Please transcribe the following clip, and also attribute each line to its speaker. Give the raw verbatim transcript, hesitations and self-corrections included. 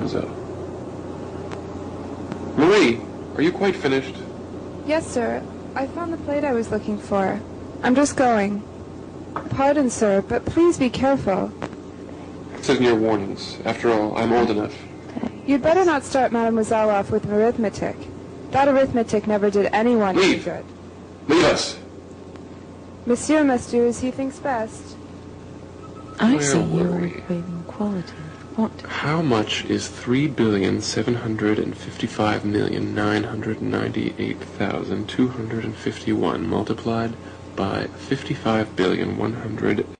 Speaker 1: mademoiselle. Marie, are you quite finished?
Speaker 2: Yes, sir. I found the plate I was looking for. I'm just going. Pardon, sir, but please be careful.
Speaker 1: It says in your warnings. After all, I'm old enough.
Speaker 2: You'd better not start Mademoiselle off with arithmetic. That arithmetic never did anyone any
Speaker 1: Leave.
Speaker 2: good.
Speaker 1: Leave us.
Speaker 2: Monsieur must do as he thinks best.
Speaker 3: I
Speaker 1: Where
Speaker 3: see
Speaker 1: were
Speaker 3: you're
Speaker 1: we?
Speaker 3: craving quality. What?
Speaker 1: How much is three billion seven hundred and fifty-five million nine hundred ninety-eight thousand two hundred and fifty-one multiplied by fifty-five billion one hundred